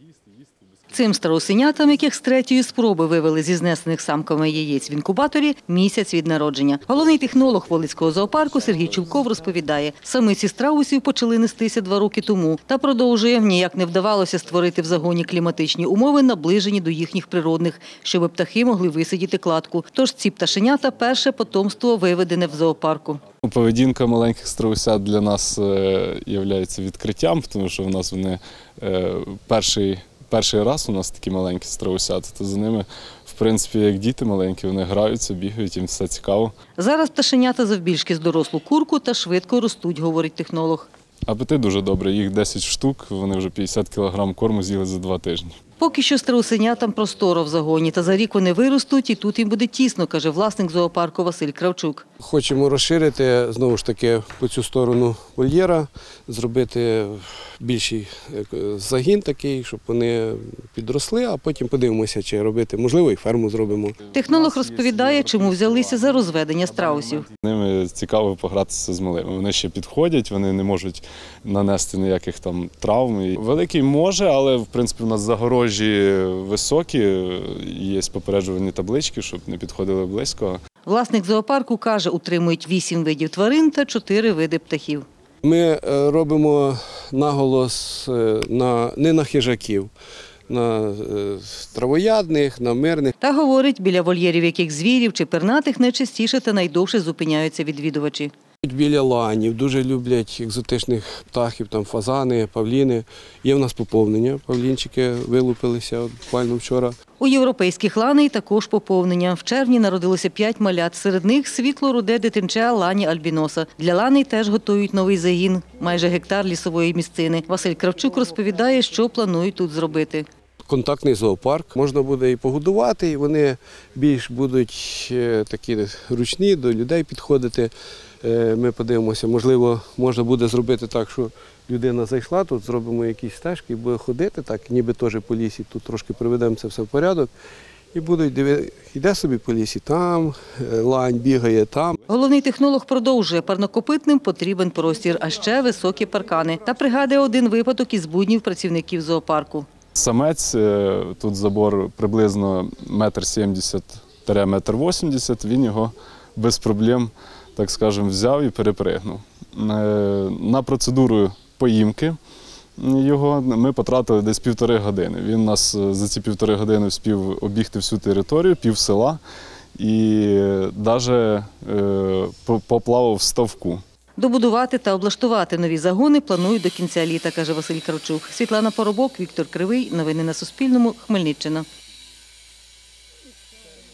Цим страусенятам, яких з третьої спроби вивели зі знесених самками яєць в інкубаторі, місяць від народження. Головний технолог Волицького зоопарку Сергій Чулков розповідає, самиці страусів почали нестися 2 роки тому. Та продовжує, ніяк не вдавалося створити в загоні кліматичні умови, наближені до їхніх природних, щоб птахи могли висидіти кладку. Тож ці пташенята – перше потомство, виведене в зоопарку. Поведінка маленьких страусят для нас є відкриттям, тому що в нас вони перший раз у нас такі маленькі страусята, то за ними, в принципі, як діти маленькі, вони граються, бігають, їм все цікаво. Зараз пташенята завбільшки з дорослу курку та швидко ростуть, говорить технолог. Апетит дуже добрий, їх 10 штук, вони вже 50 кг корму з'їли за 2 тижні. Поки що страусенятам просторо в загоні, та за рік вони виростуть і тут їм буде тісно, каже власник зоопарку Василь Кравчук. Хочемо розширити, знову ж таки, по цю сторону вольєра, зробити більший загін такий, щоб вони підросли, а потім подивимося, чи робити, можливо, і ферму зробимо. Технолог розповідає, чому взялися за розведення страусів. Ними цікаво погратися з малими. Вони ще підходять, вони не можуть нанести ніяких там травм. Великий може, але, в принципі, у нас загорожі високі, є попереджувальні таблички, щоб не підходили близько. Власник зоопарку каже, утримують 8 видів тварин та 4 види птахів. Ми робимо наголос не на хижаків, на травоядних, на мирних. Та говорить, біля вольєрів яких звірів чи пернатих найчастіше та найдовше зупиняються відвідувачі. Біля ланів дуже люблять екзотичних птахів, там фазани, павліни. Є в нас поповнення, павлінчики вилупилися буквально вчора. У європейських ланей також поповнення. В червні народилося 5 малят. Серед них світло-руде дитинча лані альбіноса. Для ланей теж готують новий загін – майже гектар лісової місцини. Василь Кравчук розповідає, що планують тут зробити. Контактний зоопарк. Можна буде і погодувати, і вони більш будуть такі ручні, до людей підходити. Ми подивимося, можливо, можна буде зробити так, що людина зайшла, тут зробимо якісь стежки і буде ходити, так ніби теж по лісі, тут трошки приведемо це все в порядок. І будуть дивитися, йде собі по лісі там, лань бігає там. Головний технолог продовжує, парнокопитним потрібен простір, а ще високі паркани. Та пригадує один випадок із буднів працівників зоопарку. Самець, тут забор приблизно 1,70 м – 1,80 м, він його без проблем, так скажемо, взяв і перепригнув. На процедуру поїмки його ми потратили десь 1,5 години. Він у нас за ці 1,5 години встиг обігти всю територію, пів села і навіть поплавав в ставку. Добудувати та облаштувати нові загони планують до кінця літа, каже Василь Кравчук. Світлана Поробок, Віктор Кривий. Новини на Суспільному. Хмельниччина.